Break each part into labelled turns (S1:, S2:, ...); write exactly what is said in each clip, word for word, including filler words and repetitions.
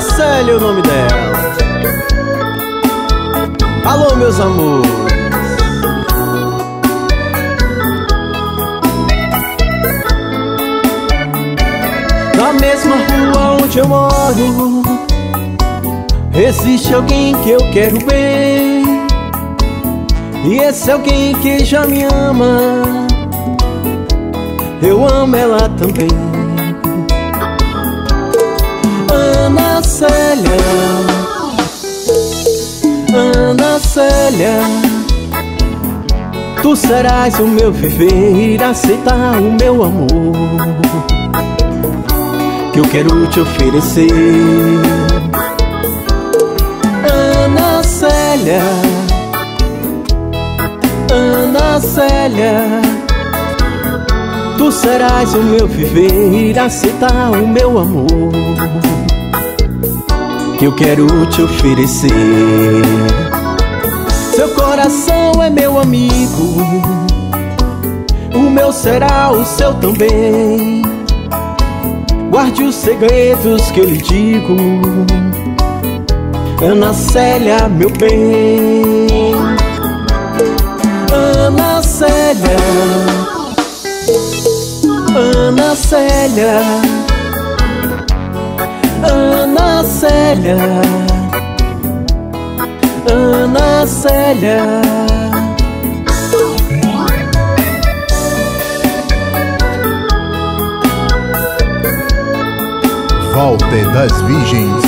S1: Célia é o nome dela. Alô, meus amores. Na mesma rua onde eu moro existe alguém que eu quero bem, e esse alguém que já me ama, eu amo ela também. Ana Célia, Ana Célia, tu serás o meu viver, aceitar o meu amor que eu quero te oferecer. Ana Célia, Ana Célia, tu serás o meu viver, aceitar o meu amor que eu quero te oferecer. Seu coração é meu amigo, o meu será o seu também. Guarde os segredos que eu lhe digo, Ana Célia, meu bem. Ana Célia, Ana Célia, Ana Célia, Ana Célia.
S2: Walter das Virgens.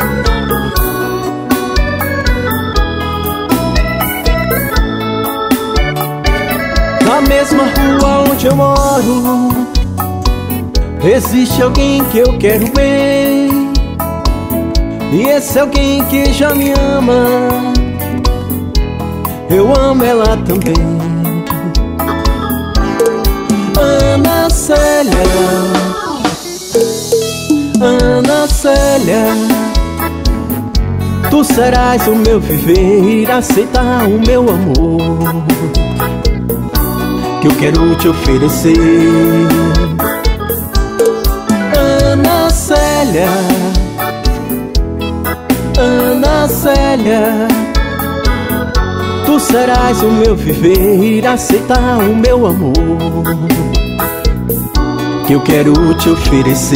S1: Na mesma rua onde eu moro existe alguém que eu quero bem, e esse alguém que já me ama, eu amo ela também. Ana Célia, Ana Célia, tu serás o meu viver, aceitar o meu amor que eu quero te oferecer. Ana Célia, Ana Célia, tu serás o meu viver, aceitar o meu amor que eu quero te oferecer.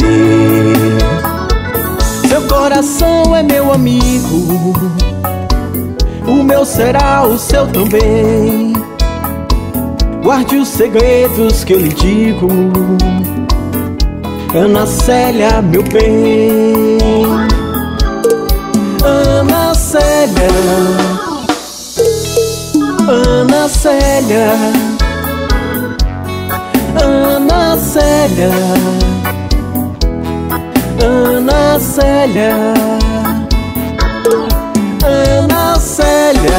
S1: Seu coração é meu amigo, o meu será o seu também. Guarde os segredos que eu lhe digo, Ana Célia, meu bem. Ana Célia, Ana Célia, Ana Célia, Ana Célia, Ana Célia,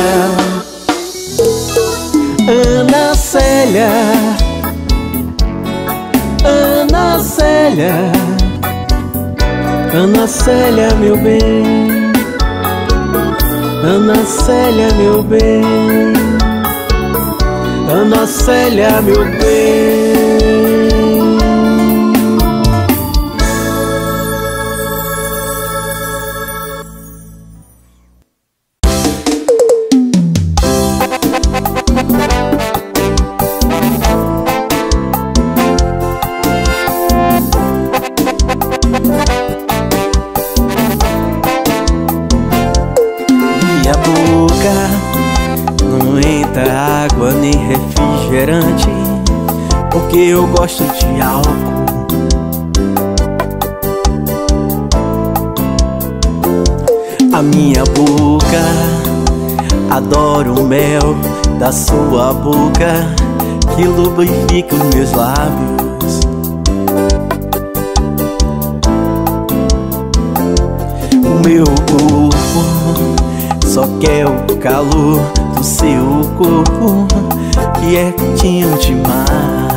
S1: Ana Célia, Ana Célia, Ana Célia, meu bem. Ana Célia, meu bem. Ana Célia, meu bem. Porque eu gosto de álcool. A minha boca adora o mel da sua boca que lubrifica os meus lábios. O meu corpo só quer o calor do seu corpo, que é quentinho demais.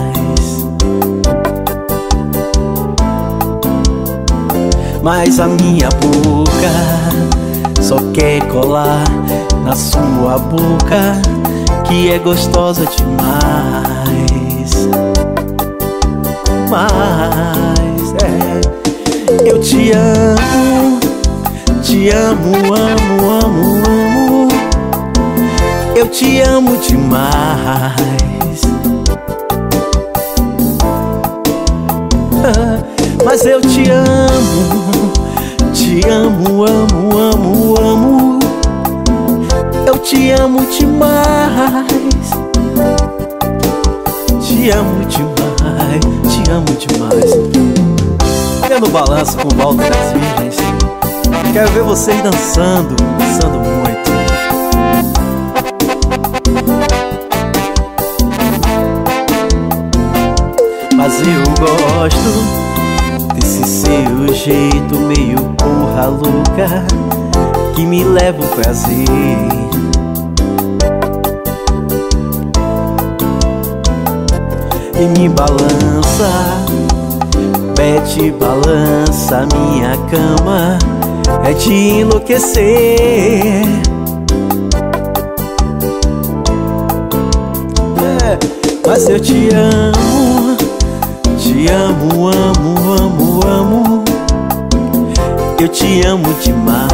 S1: Mas a minha boca só quer colar na sua boca, que é gostosa demais. Mas é, eu te amo amo, amo, amo, amo. Eu te amo demais. Mas eu te amo, te amo, amo, amo, amo. Eu te amo demais. Te amo demais, te amo demais. Vendo o balanço com o Walter das Virgens. Quero ver vocês dançando, dançando muito. Mas eu gosto desse seu jeito meio porra louca que me leva o prazer. E me balança, pede balança minha cama, é de enlouquecer. É, mas eu te amo, te amo, amo, amo, amo. Eu te amo demais.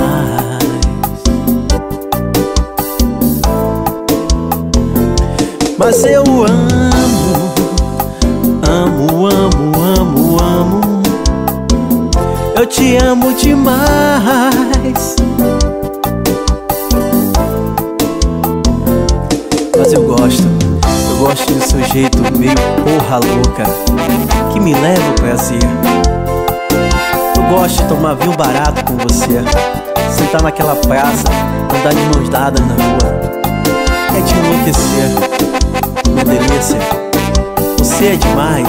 S1: Mas eu amo, amo, amo, amo, amo. Eu te amo demais. Mas eu gosto, eu gosto do seu jeito meio porra louca que me leva ao prazer. Eu gosto de tomar vinho barato com você, sentar naquela praça, andar de mãos dadas na rua. É de enlouquecer, minha delícia. Você é demais.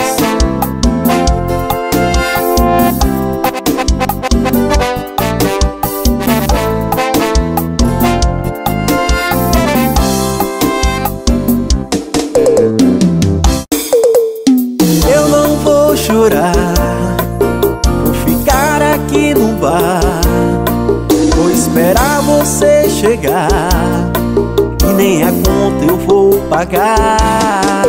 S1: Eu não vou chorar, vou ficar aqui no bar, vou esperar você chegar e nem a conta eu vou pagar.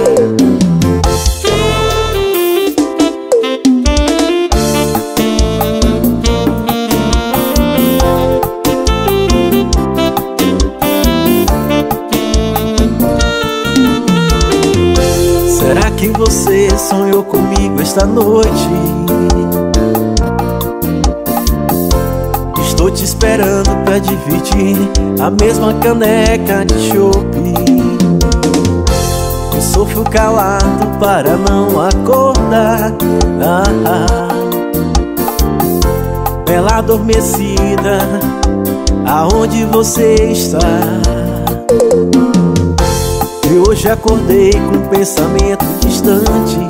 S1: Será que você sonhou comigo esta noite? Estou te esperando pra dividir a mesma caneca de chope. Eu sofro calado para não acordar. Ah, ah. Bela adormecida, aonde você está? E hoje acordei com um pensamento distante,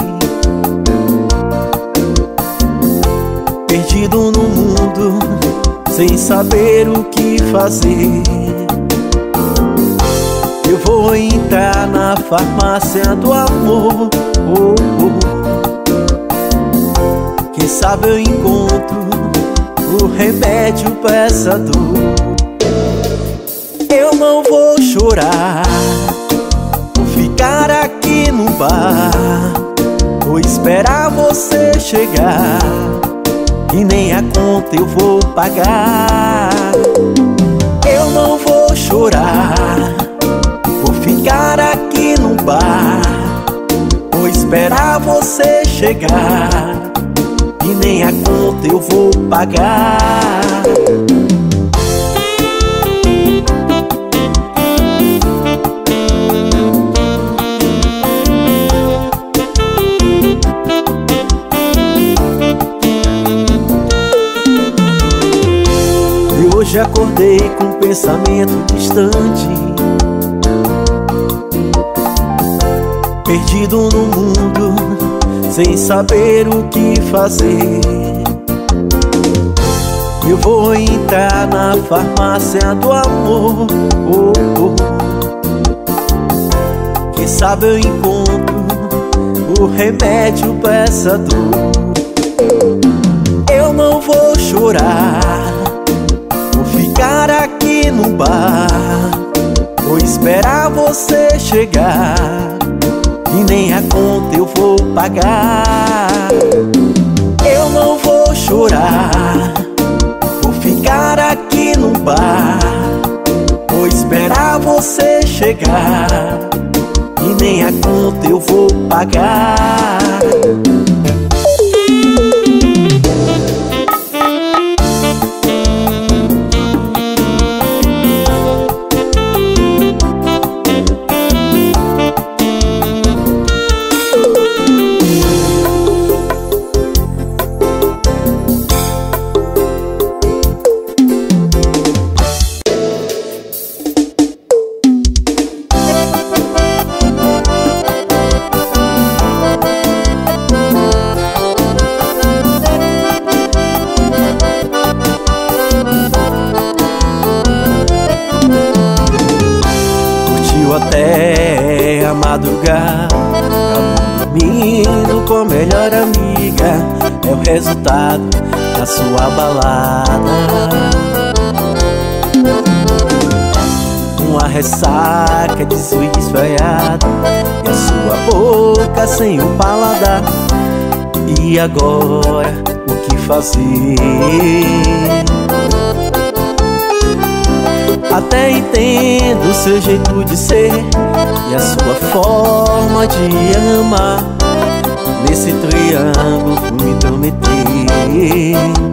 S1: perdido no mundo, sem saber o que fazer. Eu vou entrar na farmácia do amor, oh, oh. Quem sabe eu encontro o remédio pra essa dor. Eu não vou chorar, vou ficar aqui no bar, vou esperar você chegar e nem a conta eu vou pagar. Eu não vou chorar, vou ficar aqui no bar, vou esperar você chegar e nem a conta eu vou pagar. Hoje acordei com um pensamento distante, perdido no mundo, sem saber o que fazer. Eu vou entrar na farmácia do amor, oh, oh. Quem sabe eu encontro o remédio pra essa dor. Eu não vou chorar, vou ficar aqui no bar, vou esperar você chegar e nem a conta eu vou pagar. Eu não vou chorar, vou ficar aqui no bar. Vou esperar você chegar e nem a conta eu vou pagar. Até a madrugada, dormindo com a melhor amiga, é o resultado da sua balada. Uma ressaca de swing esfriado e a sua boca sem o paladar. E agora, o que fazer? Até entendo o seu jeito de ser e a sua forma de amar. Nesse triângulo me intrometer.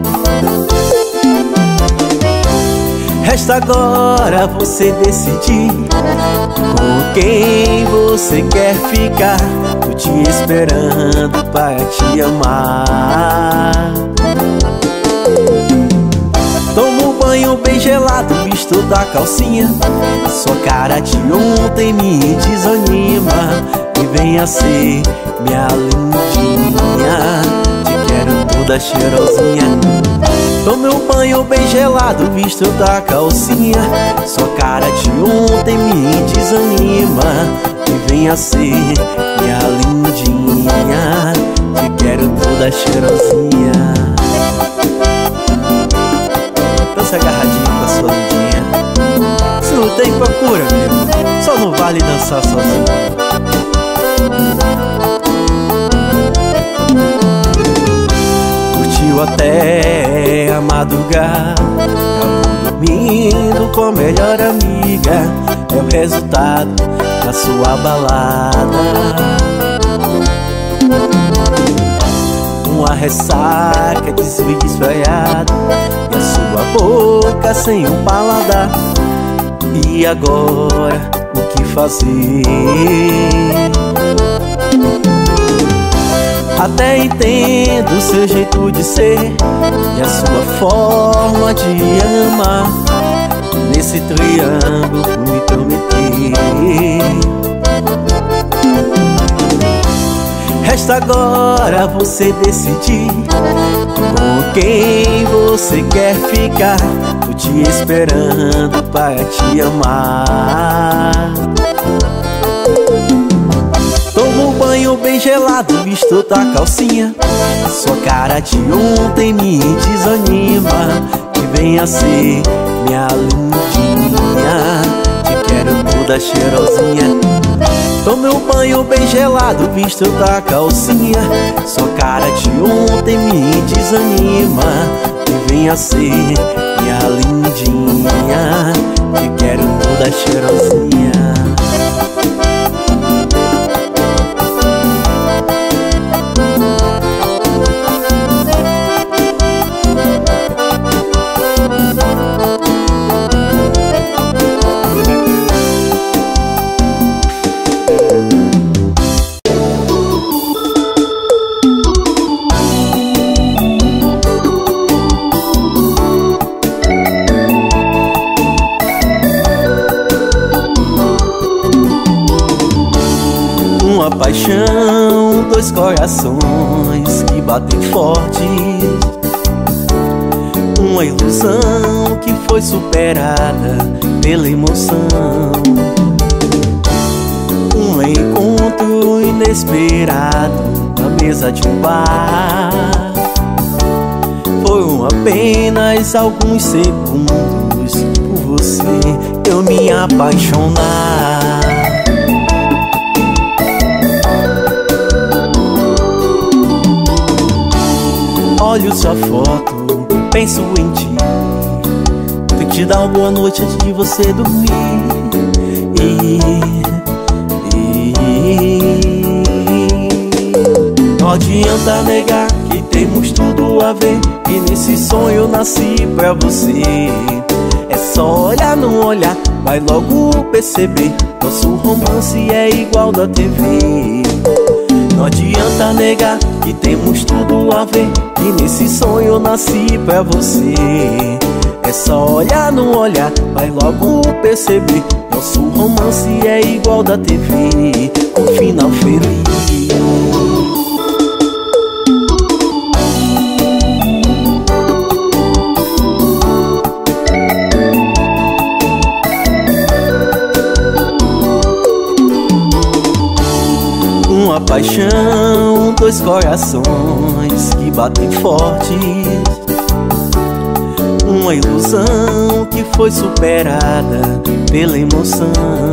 S1: Resta agora você decidir com quem você quer ficar. Tô te esperando para te amar. Toma um banho bem gelado, misto da calcinha. Sua cara de ontem me desanima. E venha ser minha lindinha, te quero toda cheirosinha. Toma um banho bem gelado, misto da calcinha. Sua cara de ontem me desanima. E venha ser minha lindinha, te quero toda cheirosinha. Dança agarradinho com a sua lindinha. Se não tem, procura, amigo. Só não vale dançar sozinho. Curtiu até a madrugada, acabou dormindo com a melhor amiga. É o resultado da sua balada. Uma ressaca de swing esfriado e a sua boca sem um paladar. E agora, o que fazer? Até entendo o seu jeito de ser e a sua forma de amar. Nesse triângulo me intrometer. Resta agora você decidir com quem você quer ficar. Tô te esperando para te amar. Toma um banho bem gelado, misto da calcinha. Sua cara de ontem me desanima. E venha ser minha lindinha, te quero toda cheirosinha. Tome um banho bem gelado, misto da calcinha. Sua cara de ontem me desanima. E venha ser minha lindinha, te quero toda cheirosinha. Uma paixão, dois corações que batem forte. Uma ilusão que foi superada pela emoção. Um encontro inesperado na mesa de um bar. Foram apenas alguns segundos. Por você eu me apaixonar. Olho sua foto, penso em ti. te dar uma boa noite antes de você dormir. E, e, não adianta negar que temos tudo a ver, e nesse sonho eu nasci pra você. É só olhar, não olhar, vai logo perceber, nosso romance é igual da T V. Não adianta negar que temos tudo a ver, e nesse sonho eu nasci pra você. É só olhar, não olhar, vai logo perceber, nosso romance é igual da T V, com final feliz. Uma paixão, dois corações que batem fortes, uma ilusão que foi superada pela emoção,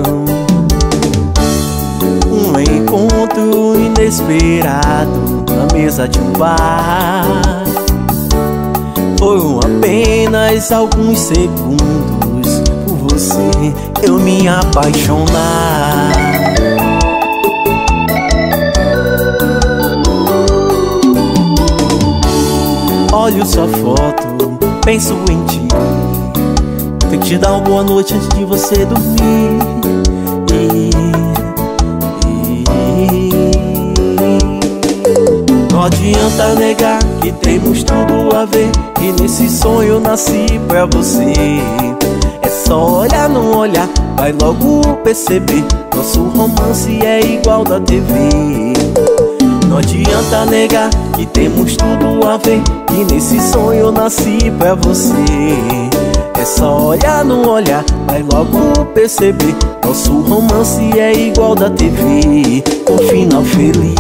S1: um encontro inesperado na mesa de um bar. Foram apenas alguns segundos, por você eu me apaixonar. Olho sua foto, penso em ti, tenho que te dar uma boa noite antes de você dormir. E, e, não adianta negar que temos tudo a ver, e nesse sonho eu nasci pra você. É só olhar, não olhar, vai logo perceber, nosso romance é igual da T V. Não adianta negar que temos tudo a ver, e nesse sonho eu nasci pra você. É só olhar, não olhar, vai logo perceber, nosso romance é igual da T V, com final feliz.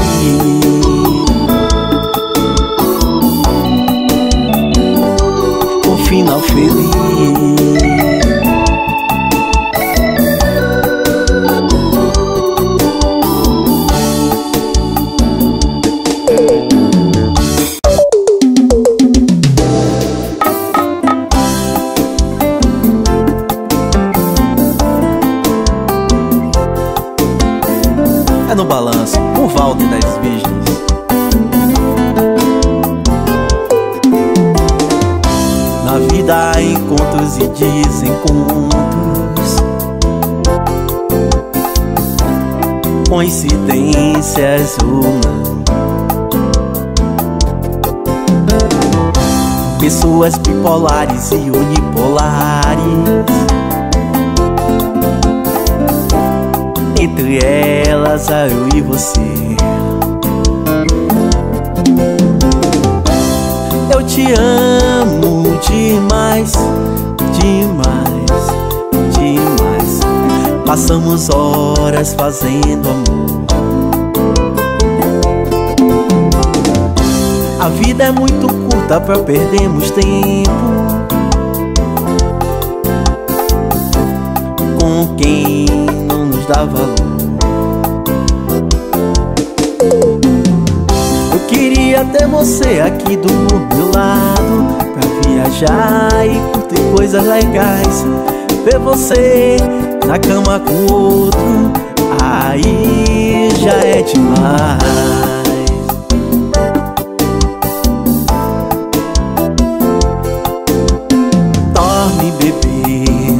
S1: Com final feliz. É no balanço, o Walter das Virgens. Na vida há encontros e desencontros, coincidências ou não. Pessoas bipolares e unipolares, entre elas a eu e você. Eu te amo demais, demais, demais. Passamos horas fazendo amor. A vida é muito curta pra perdermos tempo com quem não nos dá valor. Eu queria ter você aqui do meu lado, pra viajar e curtir coisas legais. Ver você na cama com outro, aí já é demais. Dorme, bebê,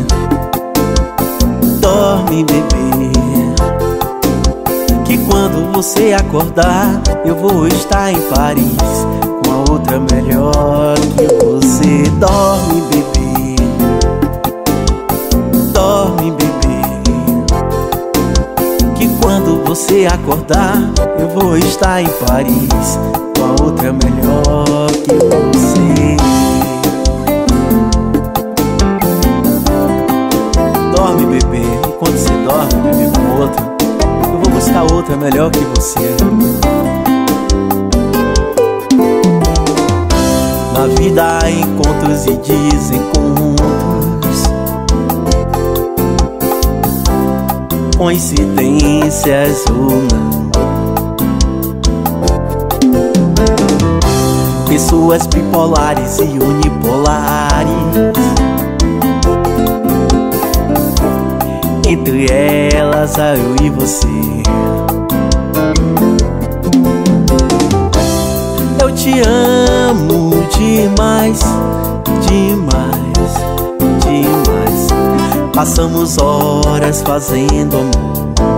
S1: dorme, bebê, que quando você acordar eu vou estar em Paris com a outra melhor que você. Dorme, bebê, dorme, bebê, que quando você acordar eu vou estar em Paris com a outra melhor que você. Dorme, bebê, e quando você dorme, bebê, com outra, eu vou buscar outra melhor que você. Na vida há encontros e desencontros, coincidências ou não. Pessoas bipolares e unipolares, entre elas a eu e você. Eu te amo demais, demais, demais. Passamos horas fazendo amor.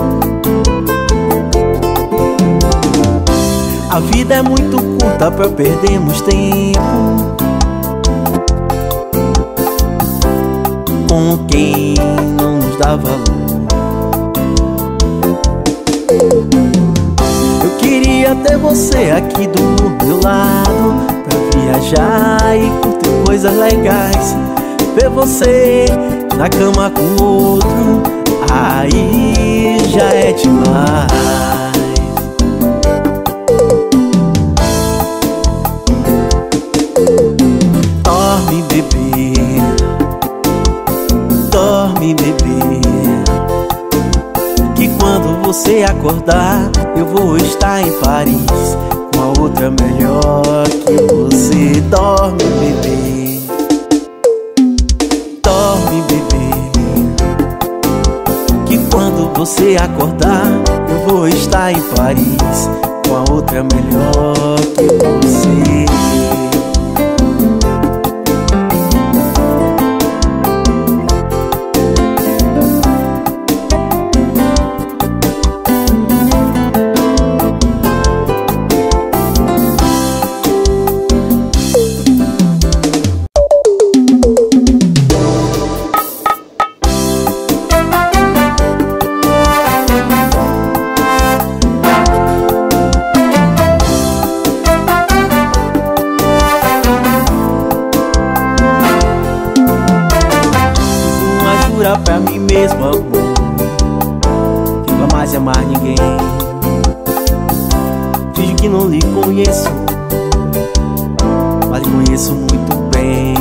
S1: A vida é muito curta pra perdermos tempo com quem não nos dá valor. Eu queria ter você aqui do meu lado, pra viajar e curtir coisas legais. Ver você na cama com outro, aí já é demais. Dorme, bebê, dorme, bebê, que quando você acordar eu vou estar em Paris com a outra melhor que você. Dorme, bebê, dorme, bebê, que quando você acordar eu vou estar em Paris com a outra melhor que você. Pra mim mesmo, amor, que nunca mais amar ninguém. Finge que não lhe conheço, mas lhe conheço muito bem.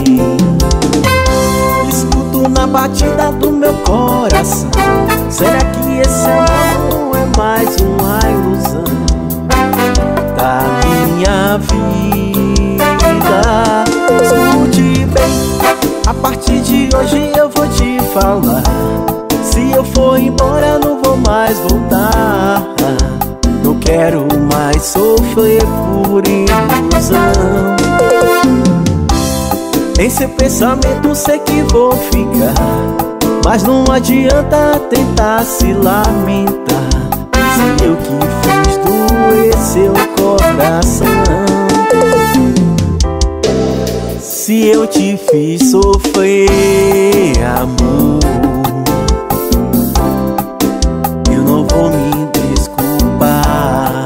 S1: Escuto na batida do meu coração. Será que esse amor não é mais uma ilusão da minha vida? Escute bem, a partir de hoje eu vou te falar. Se eu for embora não vou mais voltar. Não quero mais sofrer por ilusão. Em seu pensamento sei que vou ficar, mas não adianta tentar se lamentar. Se eu que fiz doer seu coração, se eu te fiz sofrer, amor, eu não vou me desculpar.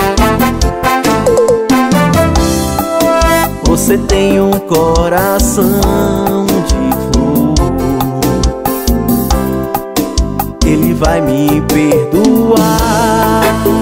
S1: Você tem um coração de flor, ele vai me perdoar.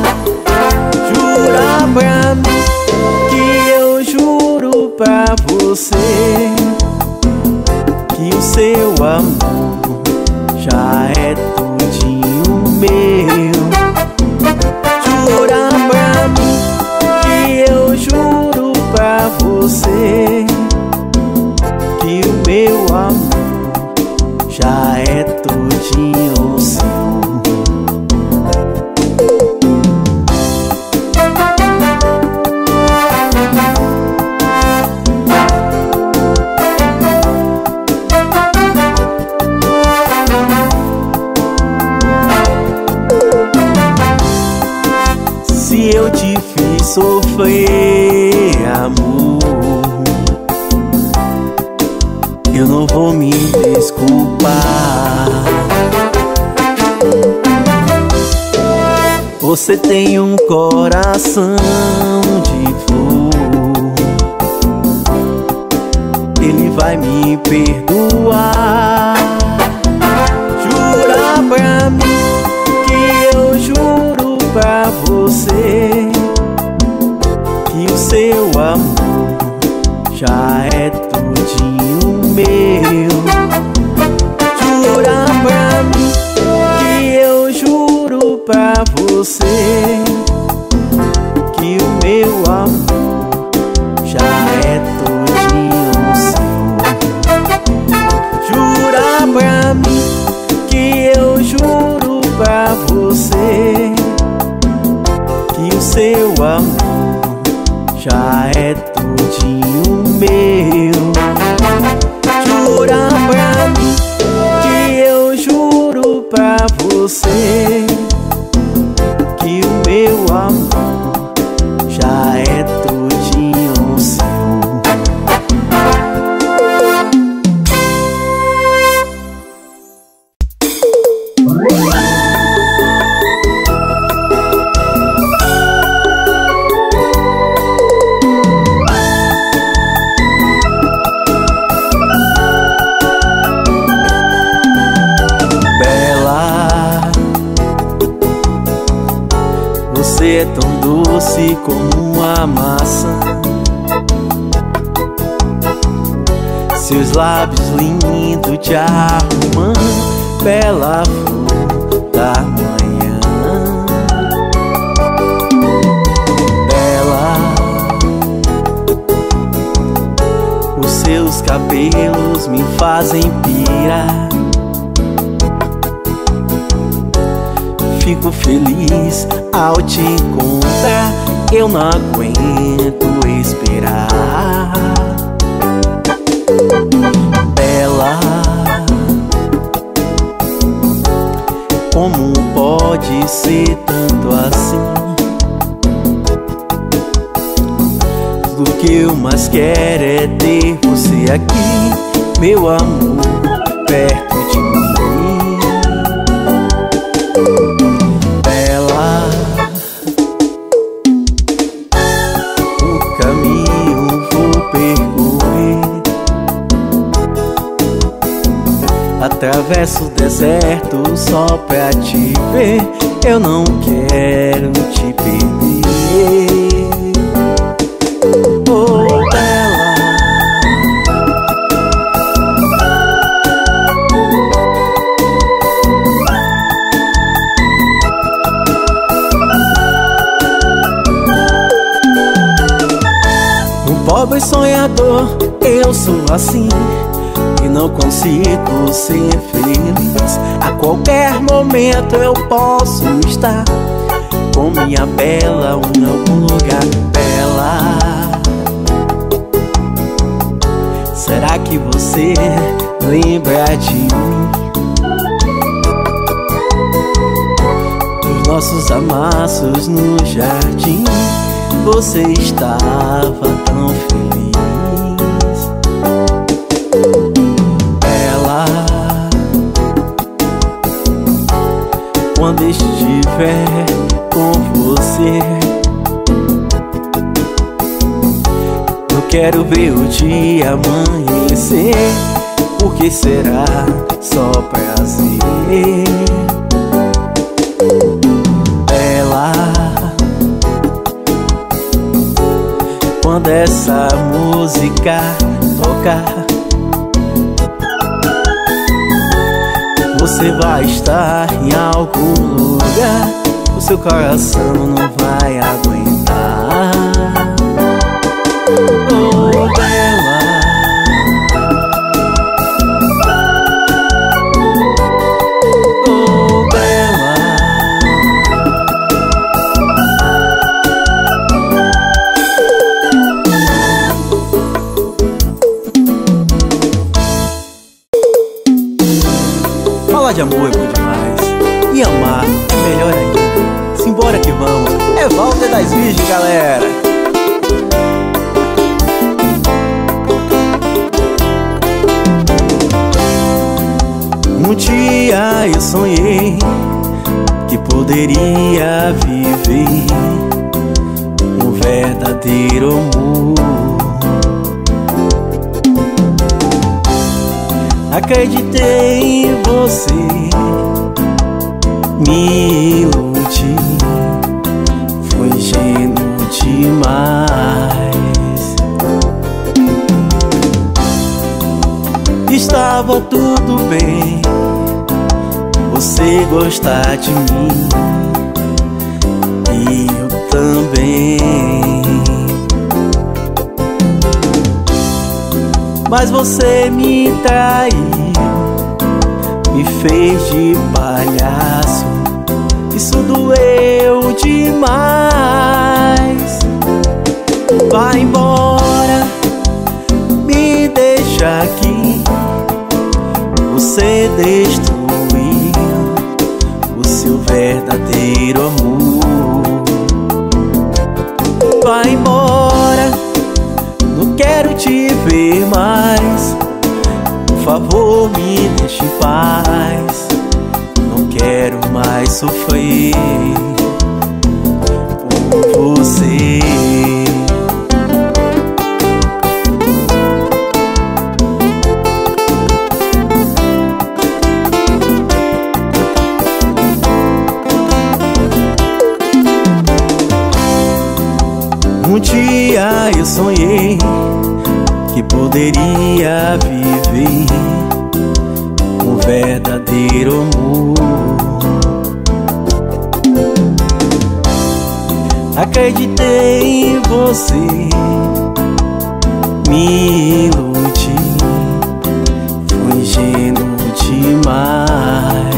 S1: Jura pra mim que eu juro pra você que o seu amor já é tudinho meu. Jura pra mim que eu juro pra você que o meu amor já é tudinho seu. Se eu te fiz sofrer, amor, eu não vou me desculpar. Você tem um coração de flor, ele vai me perdoar. Jura pra mim que eu juro pra você que o seu amor já é tudinho meu. Jura pra mim que eu juro pra você que o meu amor já é tudinho seu. Jura pra mim que eu juro amor já é tudinho meu. Jura pra mim que eu juro pra você que o meu amor já é tudinho seu. Você é tão doce como uma maçã, seus lábios lindos te arrumam, bela flor da manhã. Bela, os seus cabelos me fazem pirar. Fico feliz ao te encontrar, eu não aguento esperar. Bela, como pode ser tanto assim? Tudo que eu mais quero é ter você aqui, meu amor, perto de mim. Atravesso o deserto só pra te ver, eu não quero te perder. Oh, bela, um pobre sonhador, eu sou assim, e não consigo ser feliz. A qualquer momento eu posso estar com minha bela em algum lugar. Bela, será que você lembra de mim? Dos nossos amassos no jardim, você estava tão feliz. Quando estiver com você, eu quero ver o dia amanhecer, porque será só prazer. Bela, quando essa música tocar, você vai estar em algum lugar, o seu coração não vai aguentar. Oh, bela, oh, bela, falar de amor é bom demais, e amar é melhor ainda. Simbora que vamos, é Walter das Virgens, galera. Um dia eu sonhei que poderia viver um verdadeiro amor. Acreditei em você, me iludi, foi ingênuo demais. Estava tudo bem, você gostar de mim e eu também. Mas você me traiu, me fez de palhaço, isso doeu demais. Vai embora, me deixa aqui. Você destruiu o seu verdadeiro amor. Vai embora, não quero te ver mais. Por favor, me deixe em paz. Não quero mais sofrer por você. Um dia eu sonhei que poderia viver um verdadeiro amor. Acreditei em você, me iludi, fui ingênuo demais.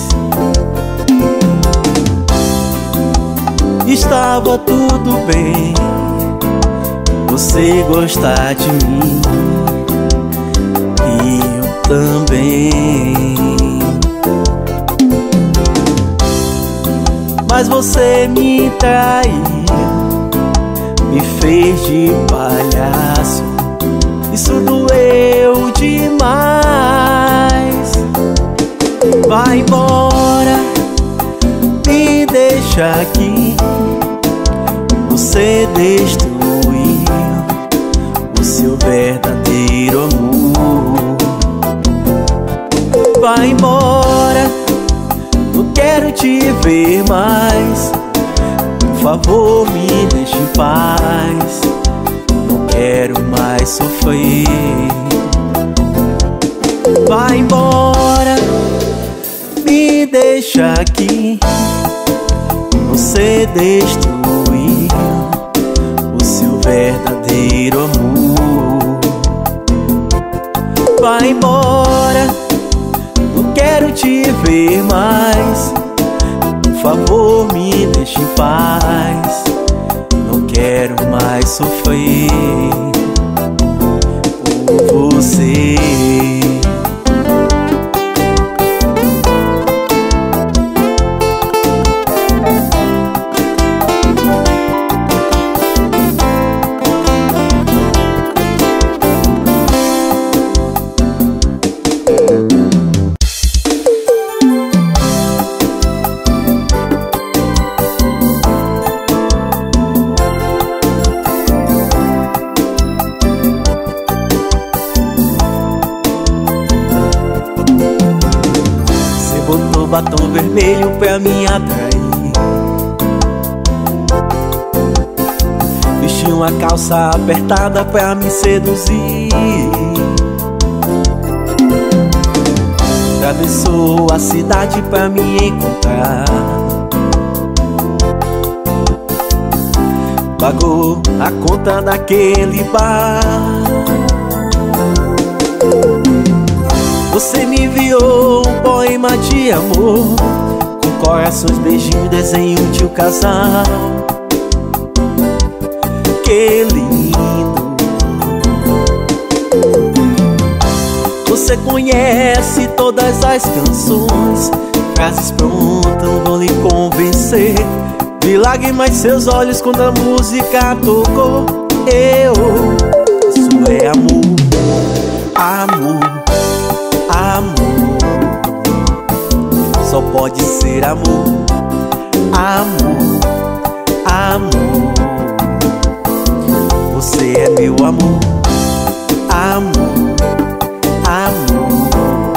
S1: Estava tudo bem você gostar de mim, e eu também. Mas você me traiu, me fez de palhaço. Isso doeu demais. Vai embora, me deixa aqui. Você destruiu o seu verdadeiro amor. Vai embora, não quero te ver mais. Por favor, me deixe em paz. Não quero mais sofrer. Vai embora, me deixa aqui. Você destruiu o seu verdadeiro amor. Vai embora, não quero te ver mais. Por favor, me deixe em paz. Não quero mais sofrer por você. Botou batom vermelho pra me atrair, vestiu uma calça apertada pra me seduzir. Atravessou a cidade pra me encontrar, pagou a conta daquele bar. Você me enviou um poema de amor, com corações, beijinhos, desenho de um casal. Que lindo! Você conhece todas as canções, frases prontas, não vou lhe convencer. Vi lágrimas em seus olhos quando a música tocou. Eu, isso é amor, amor. Amor, só pode ser amor. Amor, amor, você é meu amor. Amor, amor,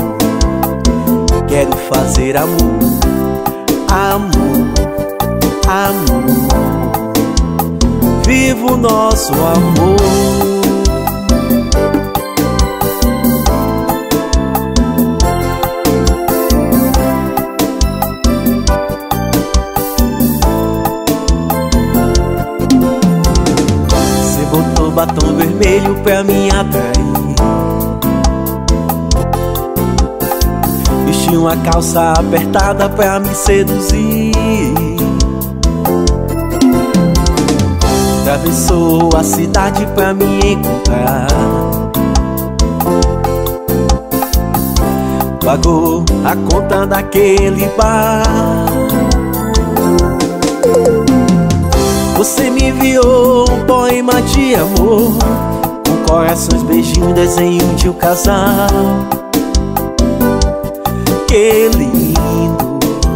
S1: quero fazer amor. Amor, amor, viva o nosso amor. Batom vermelho pra me atrair, vestiu de uma calça apertada pra me seduzir. Atravessou a cidade pra me encontrar. Pagou a conta daquele bar. Você me enviou um poema de amor, com corações, beijinhos, desenho de um casal. Que lindo!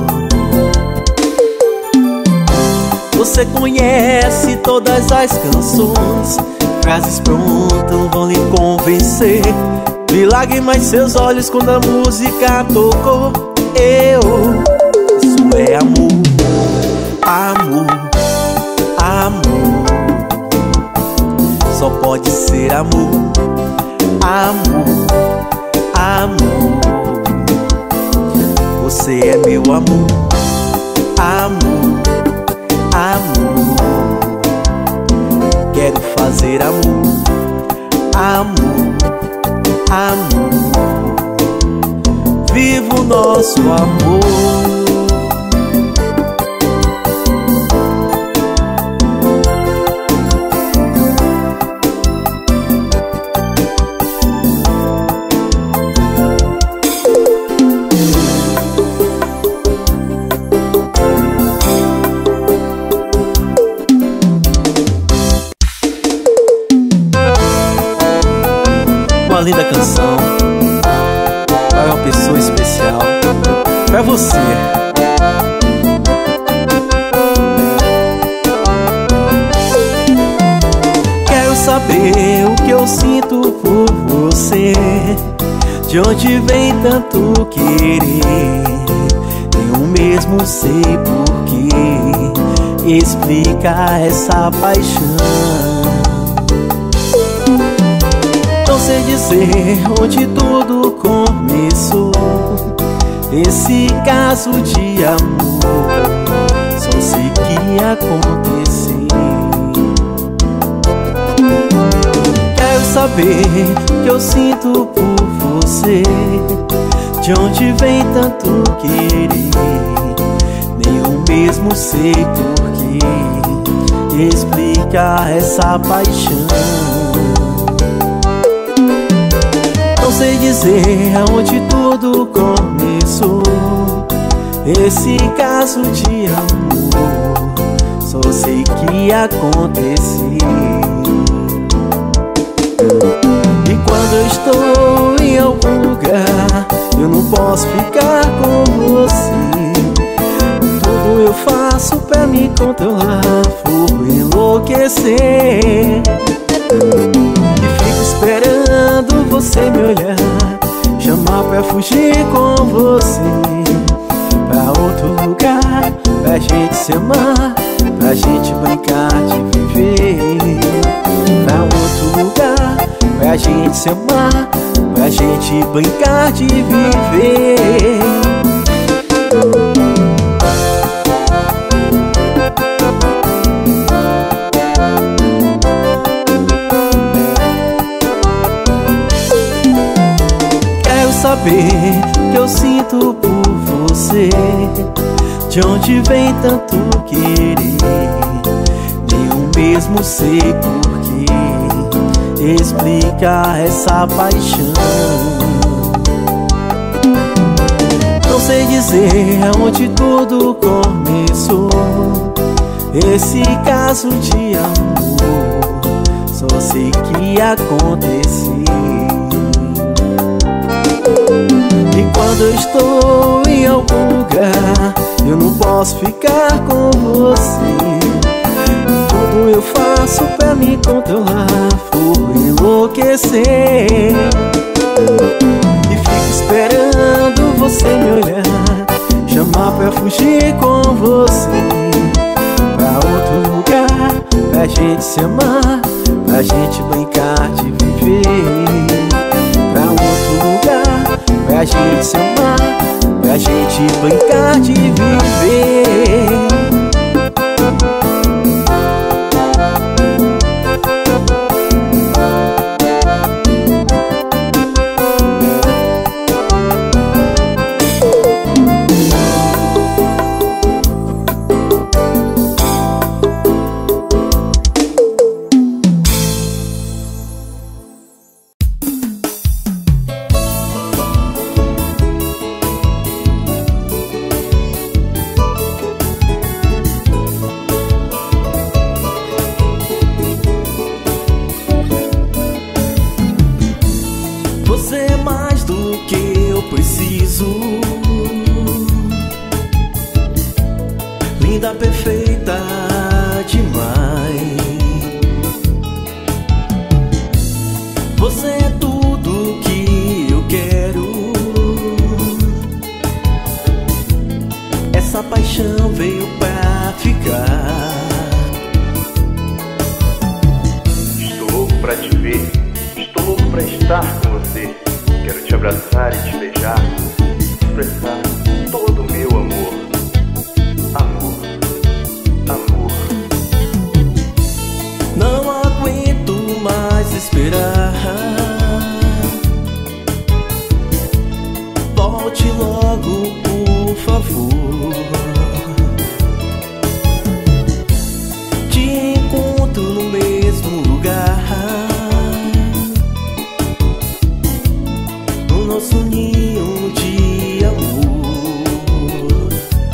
S1: Você conhece todas as canções, frases prontas vão lhe convencer. Vi lágrimas em seus olhos quando a música tocou. Eu, isso é amor, amor, amor. Só pode ser amor, amor, amor. Você é meu amor, amor, amor. Quero fazer amor, amor, amor. Viva o nosso amor. Uma linda canção para uma pessoa especial, para você. Quero saber o que eu sinto por você, de onde vem tanto querer. Eu mesmo sei por que explica essa paixão. Não sei dizer onde tudo começou, esse caso de amor. Só sei que aconteceu. Quero saber o que eu sinto por você, de onde vem tanto querer. Nem eu mesmo sei por que explica essa paixão. Não sei dizer aonde tudo começou, esse caso de amor. Só sei que aconteceu. E quando eu estou em algum lugar, eu não posso ficar com você. Tudo eu faço pra me controlar, por enlouquecer. E fico esperando você me olhar, chamar pra fugir com você, pra outro lugar, pra gente se amar, pra gente brincar de viver. Pra outro lugar, pra gente se amar, pra gente brincar de viver. Saber o que eu sinto por você, de onde vem tanto querer. Nem eu mesmo sei por que explica essa paixão. Não sei dizer aonde tudo começou, esse caso de amor. Só sei que aconteceu. E quando eu estou em algum lugar, eu não posso ficar com você. Tudo eu faço pra me controlar, por enlouquecer. E fico esperando você me olhar, chamar pra fugir com você, pra outro lugar, pra gente se amar, pra gente brincar de viver. Pra outro lugar, pra gente se amar, pra gente brincar de viver. preciso. Linda, perfeita demais. Você é tudo que eu quero. Essa paixão veio pra ficar.
S3: Estou louco pra te ver, estou louco pra estar com você. Quero te abraçar e te beijar, expressar todo o meu amor. Amor, amor.
S1: Não aguento mais esperar. Volte logo, por favor. Te encontro no mesmo lugar, no nosso ninho de amor.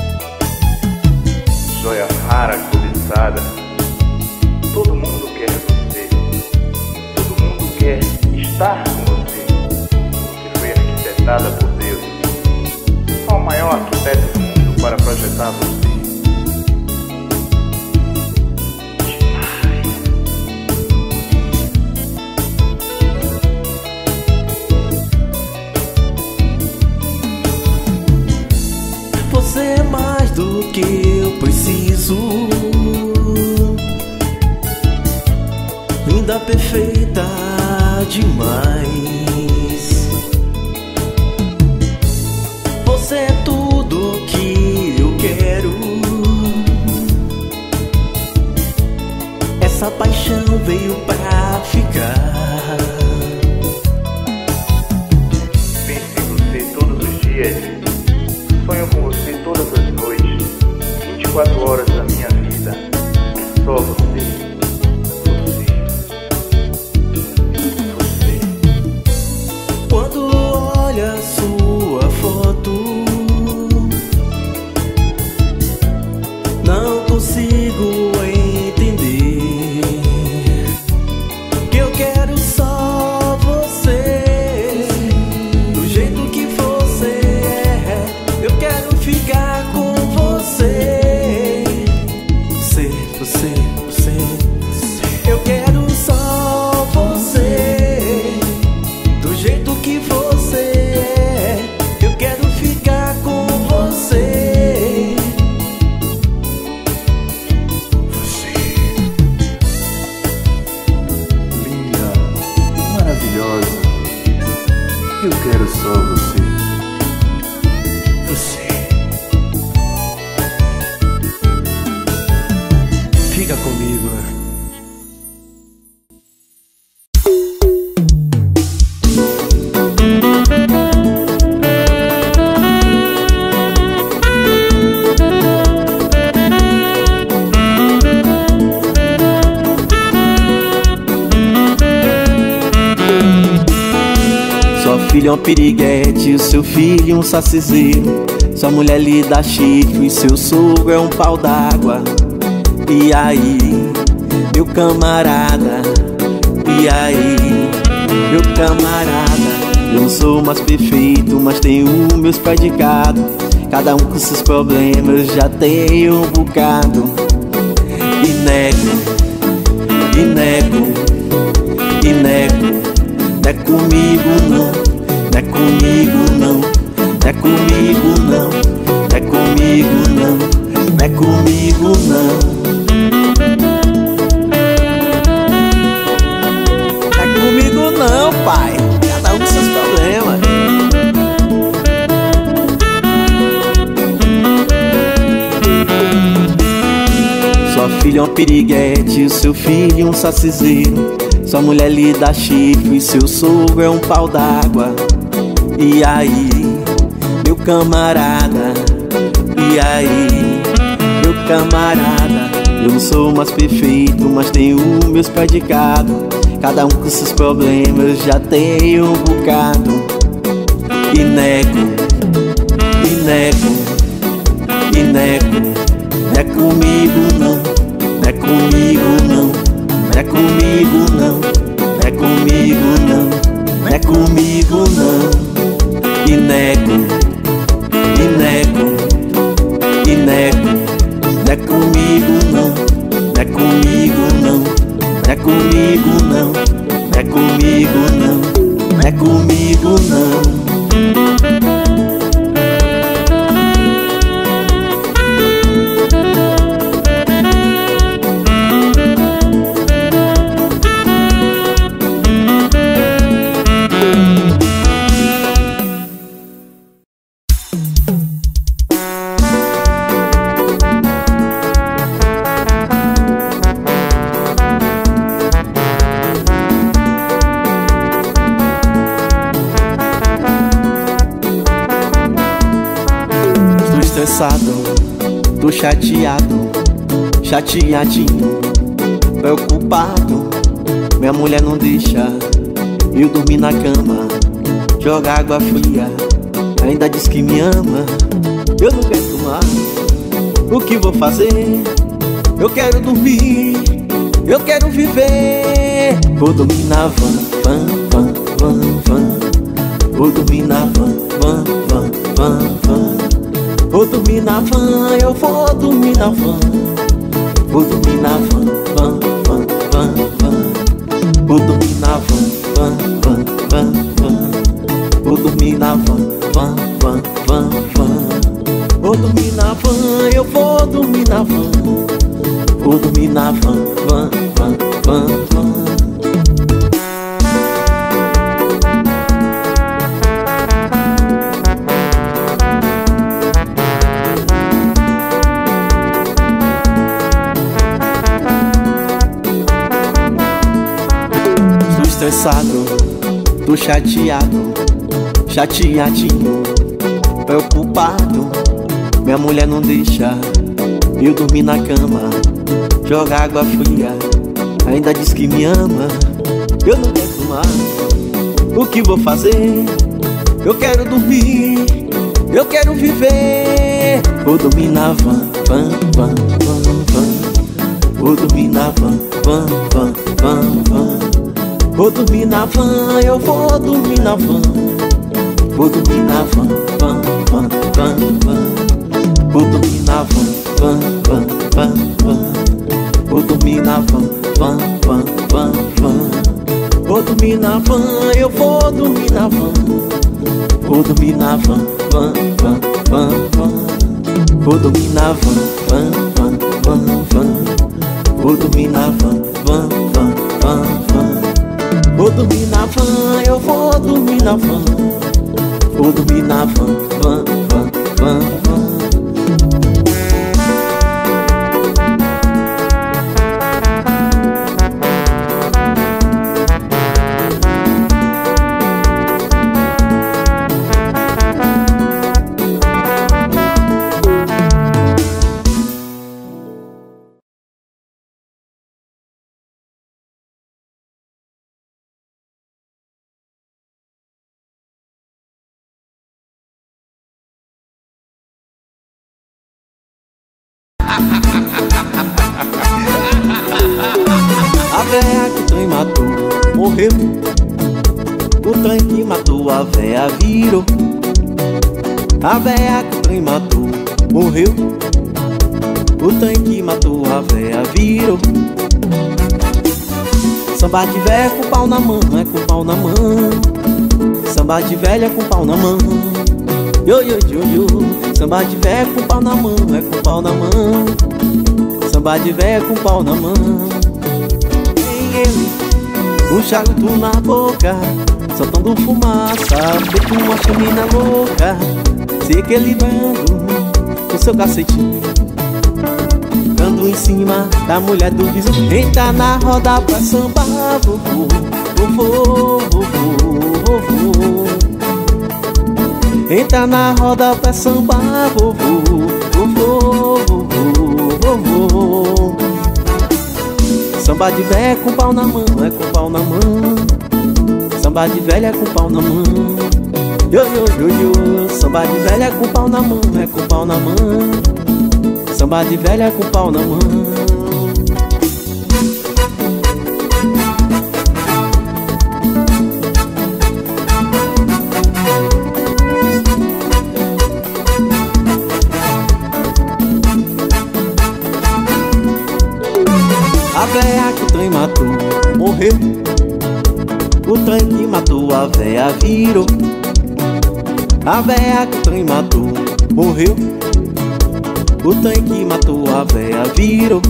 S3: Joia rara, cobiçada, todo mundo quer você. Todo mundo quer estar com você. Você foi arquitetada por Deus. Só o maior arquiteto do mundo para projetar você.
S1: Você é mais do que eu preciso. Linda, perfeita demais. Você é tudo que eu quero. Essa paixão veio pra ficar.
S3: Penso em você todos os dias. Sonho com você todas as noites. vinte e quatro horas da minha vida. É só você. Você. Você.
S1: Quando olha sua foto, não consigo entender que eu quero só você. Do jeito que você é, eu quero ficar com você. Você, você, você, eu quero só você. Do jeito que você é, eu quero ficar com você.
S3: Você. Linda, maravilhosa. Eu quero só você.
S1: Você. Fica comigo. Sua filha é um piriguete, o seu filho um saciseiro. Sua mulher lhe dá chifre, seu sogro é um pau d'água. E aí, meu camarada? E aí, meu camarada? Eu não sou mais perfeito, mas tenho meus predicados. Cada um com seus problemas, já tenho um bocado. E nego, e nego, e nego. Não é comigo não, não é comigo não, não é comigo não, não é comigo não, não é comigo não. Não é comigo não, pai, cada um com seus problemas. Sua filha é um piriguete, o seu filho um saciseiro. Sua mulher lhe dá chifre, seu sogro é um pau d'água. E aí, meu camarada? E aí, meu camarada? Eu não sou mais perfeito, mas tenho meus predicados. Cada um com seus problemas, já tenho um bocado. E nego, e nego, e nego. Não é comigo não, não é comigo não, não é comigo não, não é comigo não, não é comigo não. E nego, comigo não, não é comigo não, não é comigo não. Estressado, tô chateado, chateadinho, preocupado. Minha mulher não deixa eu dormir na cama, joga água fria, ainda diz que me ama. Eu não quero tomar, o que vou fazer? Eu quero dormir, eu quero viver. Vou dormir na van, van, van, van, van. Vou dormir na van, van, van, van, van. Vou dormir na van, eu vou dormir na van. Vou dormir na van, van, van, van, van. Vou dormir na van, van, van, van, van. Vou dormir na van, van, van, van, van. Vou dormir na van, eu vou dormir na van. Vou dormir na van, van, van, van, van. Estressado, tô chateado, chateadinho, preocupado. Minha mulher não deixa eu dormir na cama, joga água fria, ainda diz que me ama. Eu não quero tomar, o que vou fazer? Eu quero dormir, eu quero viver. Vou dormir na van, van, van, van, van. Vou dormir na van, van, van, van, van. Vou dormir na van, eu vou dormir na van. Vou dormir na van, van, van, van, van. Vou dormir na van, van, van, van, van. Vou dormir na van, van, van, van, van. Vou dormir na van, eu vou dormir na van. Vou dormir na van, van, van, van, van. Vou dormir na van, van, van, van, van. Vou dormir na van, van, van, van, van. Vou dormir na van, eu vou dormir na van. Vou dormir na van, van, van, van, van. A véia que o trem matou morreu. O trem que matou a véia virou. A véia que o trem matou morreu. O trem que matou a véia virou. Samba de véia com pau na mão, é com pau na mão. Samba de velha com pau na mão. Yo, yo, yo, yo. Samba de véia com pau na mão, é com pau na mão. Samba de véia com pau na mão. Tem ele, um charuto na boca, soltando fumaça, feito uma chaminé louca, se equilibrando com seu cacetinho, dando em cima da mulher do vizinho. Entra na roda pra sambar, vovô, vovô, vovô, vovô. Entra na roda pra sambar, vovô, vovô, vovô, vovô. Samba de véia com pau na mão, é com pau na mão. Samba de velha com pau na mão. Yo, yo, yo, yo. Samba de velha com pau na mão, é com pau na mão. Samba de velha com pau na mão. A véia que o trem matou morreu. O trem que matou a véia virou. A véia que o trem matou morreu. O trem que matou a véia virou.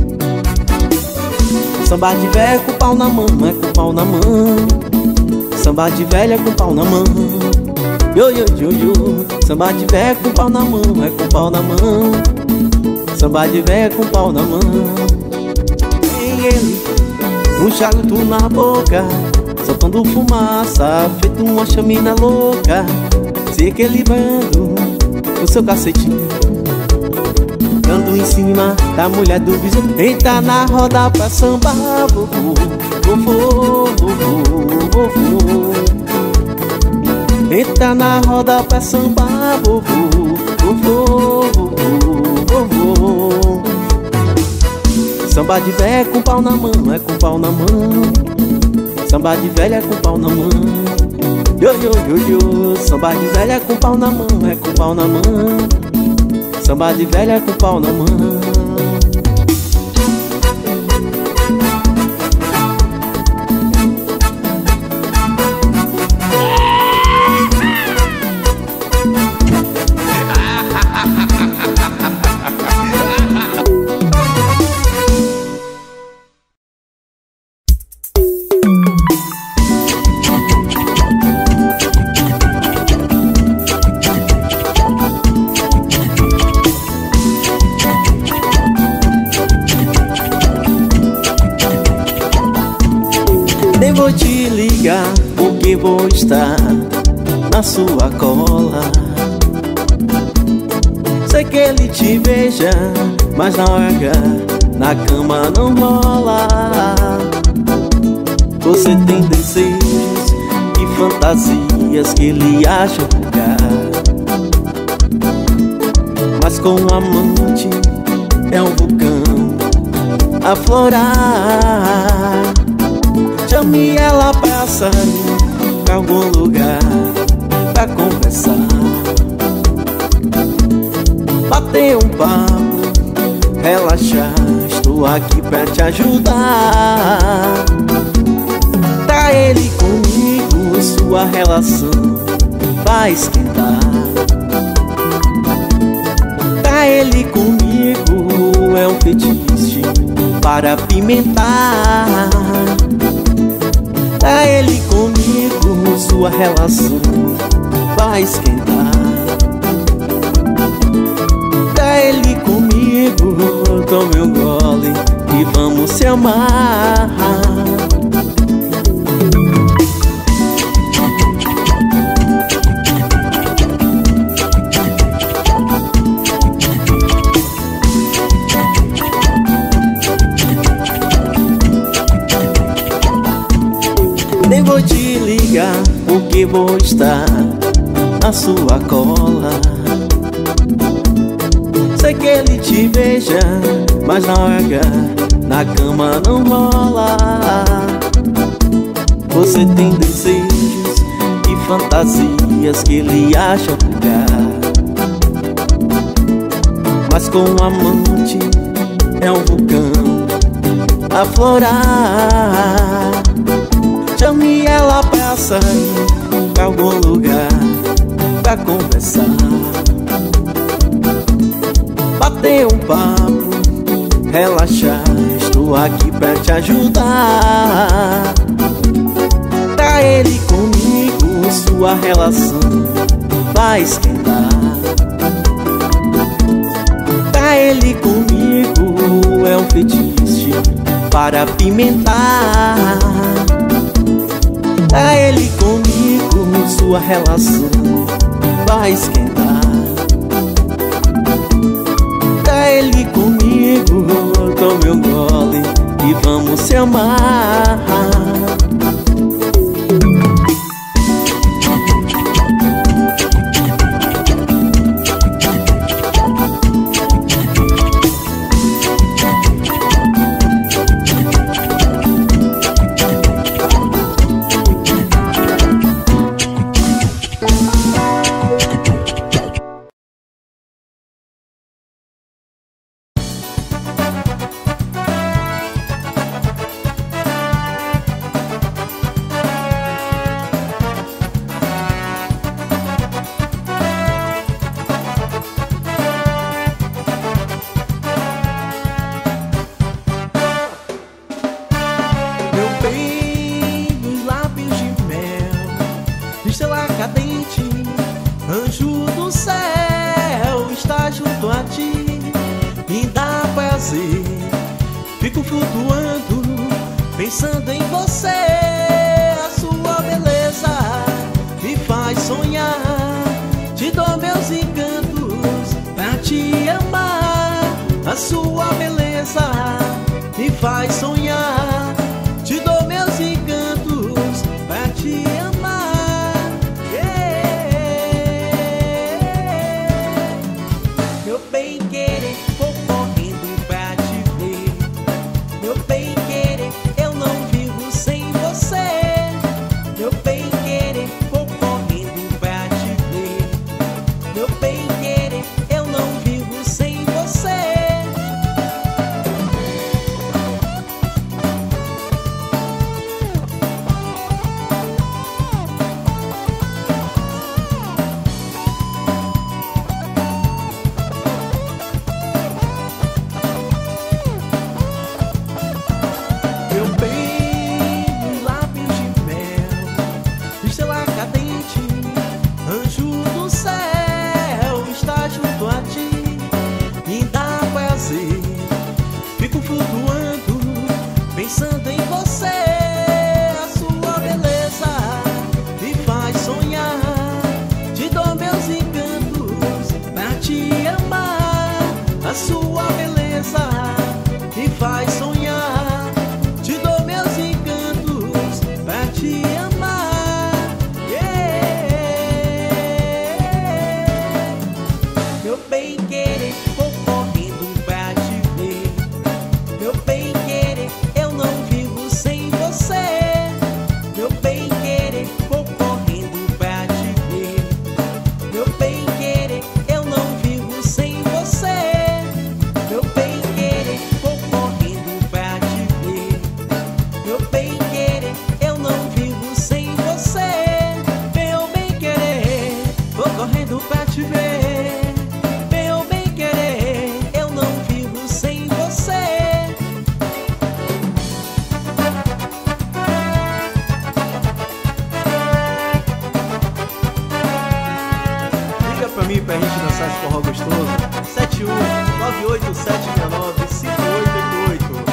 S1: Samba de véia com pau na mão, é com pau na mão. Samba de velha com pau na mão. Yo, yo, yo, yo. Samba de véia com pau na mão, é com pau na mão. Samba de véia com pau na mão. Tem ele, um charuto na boca, soltando fumaça, feito uma chamina louca, se equilibrando o seu cacetinho, dando em cima da mulher do vizinho. Entra na roda pra sambar, vovô, vovô, vovô, vovô. Entra na roda pra sambar, vovô, vovô, vovô, vovô. Samba de velha com pau na mão, é com pau na mão. Samba de velha com pau na mão. Yo, yo, yo, yo. Samba de velha com pau na mão, é com pau na mão. Samba de velha com pau na mão. Nem vou te ligar porque vou estar na sua cola. Sei que ele te beija, mas na hora na cama não rola. Você tem desejos e fantasias que ele acha vulgar, mas com o amante é um vulcão a florar. Chame ela pra sair pra algum lugar pra conversar, bater um papo, relaxar. Estou aqui pra te ajudar. Tá ele comigo, sua relação vai esquentar. Tá ele comigo, é um fetiche para apimentar. Tá ele comigo, sua relação vai esquentar. Tá ele comigo, tome um gole e vamos se amar. Nem vou te ligar porque vou estar na sua cola. Sei que ele te beija, mas na hora na cama não rola. Você tem desejos e fantasias que ele acha vulgar, mas com o amante é um vulcão a florar. Chame ela pra sair pra algum lugar pra conversar, bater um papo, relaxar. Estou aqui pra te ajudar. Tá ele comigo, sua relação vai esquentar. Tá ele comigo, é um fetiche para apimentar. Tá ele comigo, sua relação vai esquentar. Tá ele comigo, tome um gole e vamos se amar. pensando em você. A sua beleza me faz sonhar, te dou meus encantos pra te amar. A sua beleza me faz sonhar, te dou meus encantos pra te amar. Yeah. Meu bem querer, vou correndo pra te ver. Meu bem querer, eu não vivo sem você. Meu bem querer, vou correndo pra te ver. Meu bem querer, eu não vivo sem você. Meu bem, lábios de mel, estrela cadente, anjo do céu, está junto a ti, me dá prazer. Fico flutuando, pensando em você. A sua beleza me faz sonhar, te dou meus encantos pra te amar. A sua beleza me faz sonhar, te dou meus encantos pra te amar. Yeah. Meu bem querer, vou correndo pra te ver. Meu bem querer, eu não vivo sem você. Meu bem querer, vou correndo pra te ver. Meu bem querer, eu não vivo sem você. Meu bem querer, vou correndo pra te ver. Meu bem querer, eu não vivo sem você. Meu bem querer, vou correndo pra te ver. Meu bem querer, eu não vivo sem você. Liga pra mim pra gente dançar esse forró gostoso. sete um nove oito sete seis nove cinco oito oito oito.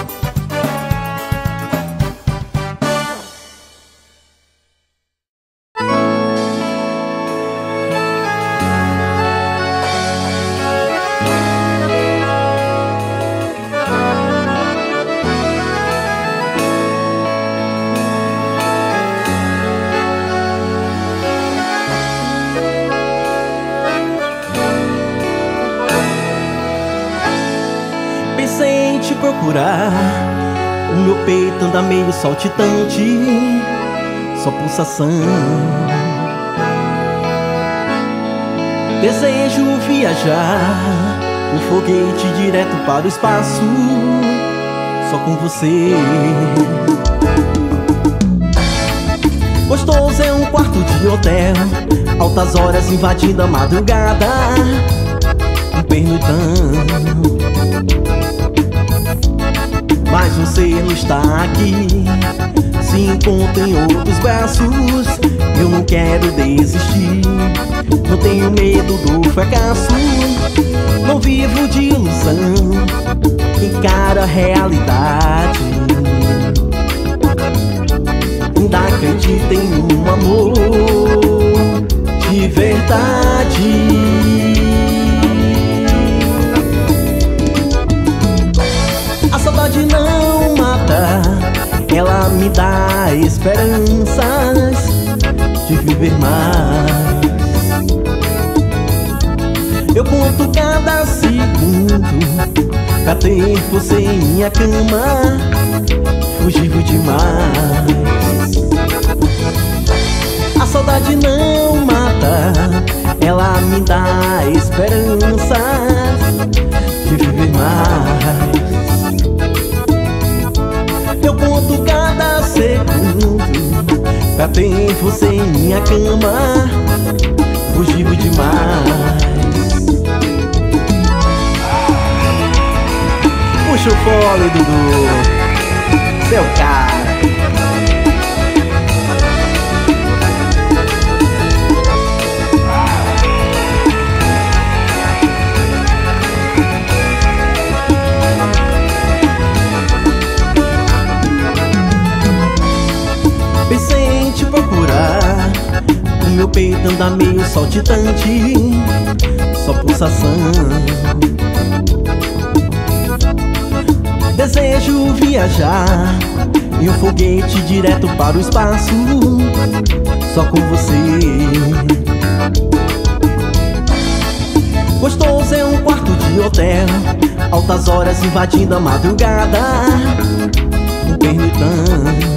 S1: Pensei em te procurar, o meu peito anda meio saltitante, só pulsação. Desejo viajar, um foguete direto para o espaço, só com você. Gostoso é um quarto de hotel, altas horas invadindo a madrugada, um pernoitão. Mas você não está aqui, se encontra em outros braços. Eu não quero desistir, não tenho medo do fracasso. Não vivo de ilusão, encaro a realidade. Ainda acredito em um amor de verdade. A saudade não mata, ela me dá esperanças de viver mais. Eu conto cada segundo pra ter você em minha cama, fugiu demais. A saudade não mata, ela me dá esperanças de viver mais. Eu conto cada segundo pra ter você em minha cama, fugiu demais. Puxa o fole, Dudu, seu cara. meu peito anda meio saltitante, só pulsação. Desejo viajar em um foguete direto para o espaço, só com você. Gostoso é um quarto de hotel, altas horas invadindo a madrugada, um permitão.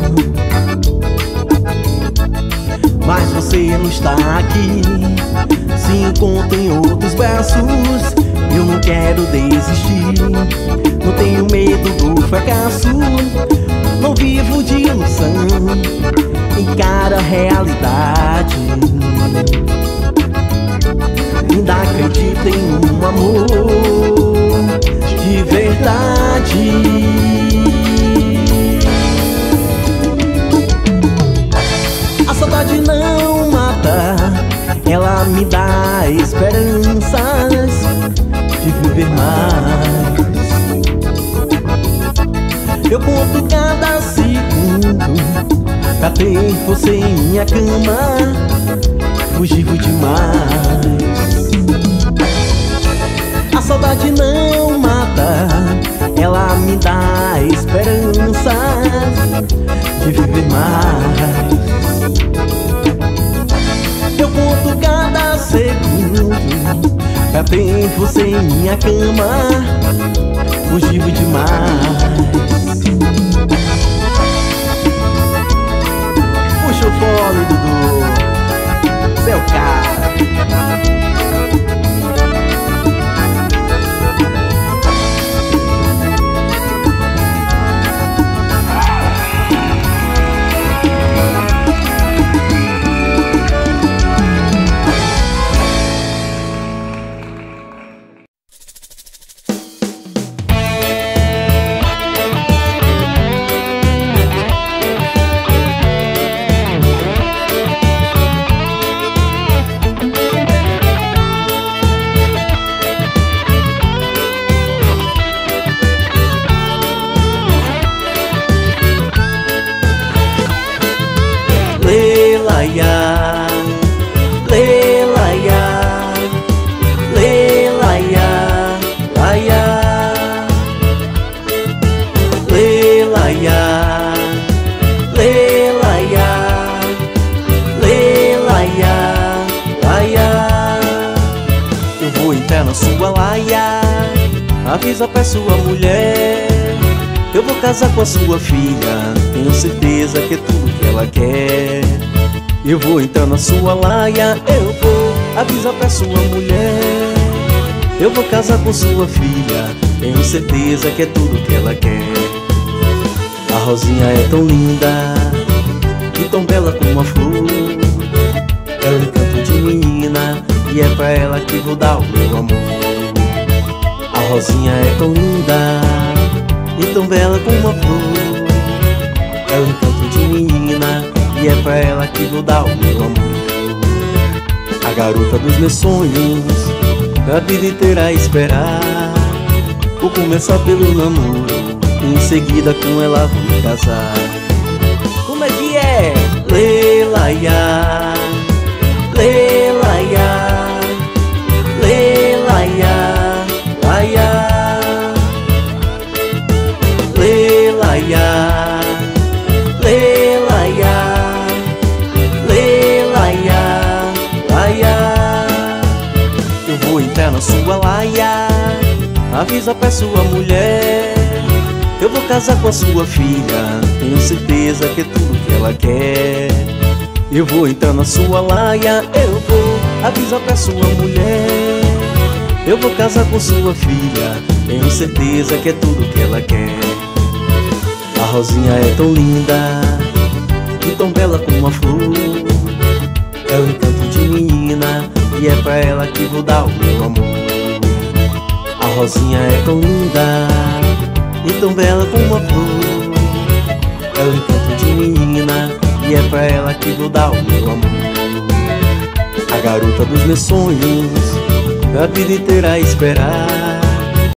S1: Mas você não está aqui, se encontra em outros braços. Eu não quero desistir, não tenho medo do fracasso. Não vivo de ilusão, encara a realidade. Ainda acredito em um amor de verdade. A saudade não mata, ela me dá esperanças de viver mais. Eu conto cada segundo pra ter você em minha cama, fugivo demais. A saudade não mata, ela me dá esperanças de viver mais. Eu conto cada segundo pra ter você em minha cama, fugivo demais. Puxa o fole, Dudu, seu cara. Avisa pra sua mulher, eu vou casar com a sua filha, tenho certeza que é tudo que ela quer. Eu vou entrar na sua laia, eu vou avisar pra sua mulher, eu vou casar com sua filha, tenho certeza que é tudo que ela quer. A Rosinha é tão linda e tão bela como uma flor, é um encanto de menina e é pra ela que vou dar o meu amor. A Rosinha é tão linda e tão bela como uma flor, é um encanto de menina e é pra ela que vou dar o meu amor. A garota dos meus sonhos, a vida inteira a esperar. Vou começar pelo namoro e em seguida com ela vou me casar. Como é que é? Lelaiá, lelaiá, lelaiá, laiá, lelaiá, lelaiá, lelaiá, laiá. Eu vou entrar na sua laia, avisa pra sua mulher, eu vou casar com a sua filha, tenho certeza que é tudo que ela quer. Eu vou entrar na sua laia, eu vou avisar pra sua mulher, eu vou casar com sua filha, tenho certeza que é tudo que ela quer. A Rosinha é tão linda e tão bela como uma flor, é um encanto de menina e é pra ela que vou dar o meu amor. A Rosinha é tão linda e tão bela como uma flor, é um encanto de menina e é pra ela que vou dar o meu amor. A garota dos meus sonhos, a vida inteira a esperar.